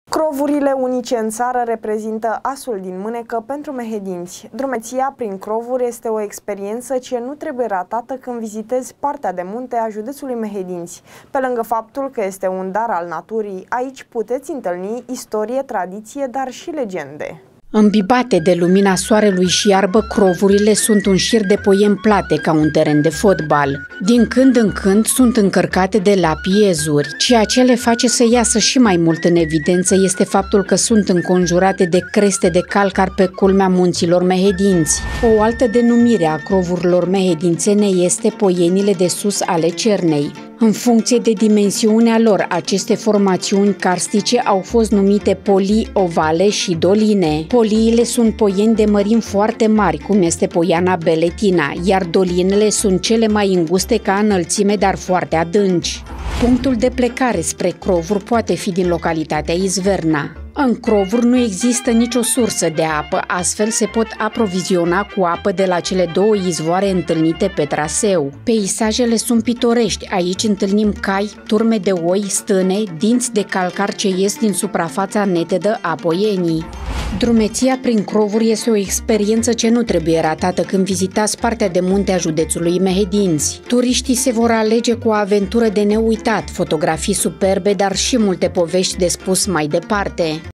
Crovurile unice în țară reprezintă asul din mânecă pentru mehedinți. Drumeția prin crovuri este o experiență ce nu trebuie ratată când vizitezi partea de munte a județului Mehedinți. Pe lângă faptul că este un dar al naturii, aici puteți întâlni istorie, tradiție, dar și legende. Îmbibate de lumina soarelui și iarbă, crovurile sunt un șir de poieni plate ca un teren de fotbal. Din când în când sunt încărcate de lapiezuri. Ceea ce le face să iasă și mai mult în evidență este faptul că sunt înconjurate de creste de calcar pe culmea munților Mehedinți. O altă denumire a crovurilor mehedințene este poienile de sus ale Cernei. În funcție de dimensiunea lor, aceste formațiuni karstice au fost numite polii ovale și doline. Poliile sunt poieni de mărimi foarte mari, cum este poiana Beletina, iar dolinele sunt cele mai înguste ca înălțime, dar foarte adânci. Punctul de plecare spre crovuri poate fi din localitatea Izverna. În crovuri nu există nicio sursă de apă, astfel se pot aproviziona cu apă de la cele două izvoare întâlnite pe traseu. Peisajele sunt pitorești, aici întâlnim cai, turme de oi, stâne, dinți de calcar ce ies din suprafața netedă a poienii. Drumeția prin crovuri este o experiență ce nu trebuie ratată când vizitați partea de munte a județului Mehedinți. Turiștii se vor alege cu o aventură de neuitat, fotografii superbe, dar și multe povești de spus mai departe.